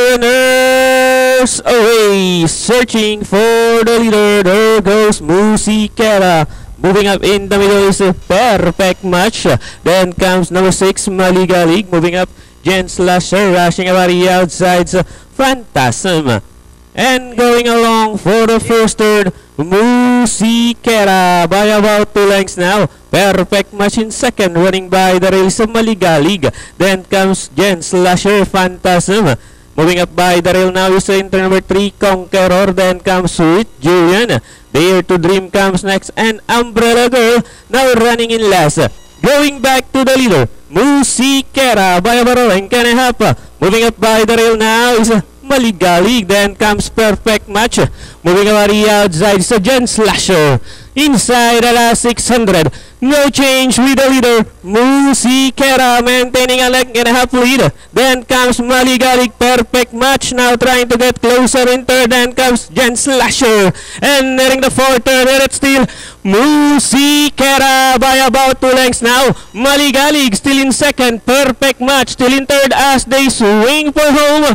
runners away, searching for the leader. There goes Musikera. Moving up in the middle is a perfect match. Then comes number 6, Maligalig. Moving up, Jen Slasher, rushing about the outsides, Phantasm. And going along for the first third, Musikera by about 2 lengths now. Perfect match in second, running by the rails of Maligalig. Then comes Jen Slasher, Phantasm. Moving up by the rail now is enter number 3, Conqueror. Then comes Sweet Julian. Dare to Dream comes next, and Umbrella Girl now running in last. Going back to the leader, Musikera by about a length and a half. Moving up by the rail now is Maligalig. Then comes Perfect Match. Moving about the outside is Jen Slasher. Inside the last 600. No change with the leader, Musikera, maintaining a length and a half lead. Then comes Maligalig, Perfect Match, now trying to get closer in third. Then comes Jen Slasher, and nearing the fourth third, and it's still Musikera by about 2 lengths now. Maligalig still in second, Perfect Match still in third as they swing for home.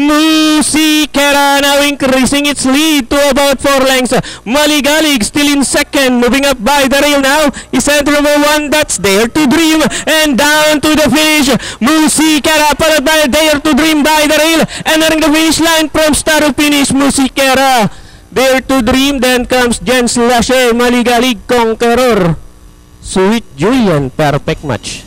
Musikera now increasing its lead to about 4 lengths. Maligalig still in second. Moving up by the rail now is enter number 1, that's Dare to Dream. And down to the finish, Musikera followed by Dare to Dream by the rail. And nearing the finish line from start to finish, Musikera, Dare to Dream. Then comes Jen Slasher, Maligalig, Conqueror, Sweet Julian, Perfect Match.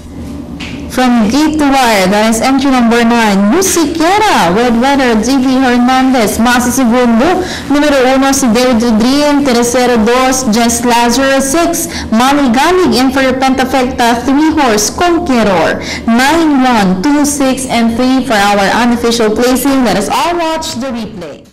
From gate to wire, that is entry number 9, Musikera, Red Weather, J.B. Hernandez, Masa Segundo, numero 1 si Dare to Dream, tercero 2, Just Lazarus 6, Maligalig, and for your Pentafecta, 3 horse, Conqueror, 9, 1, 2, 6, and 3 for our unofficial placing. Let us all watch the replay.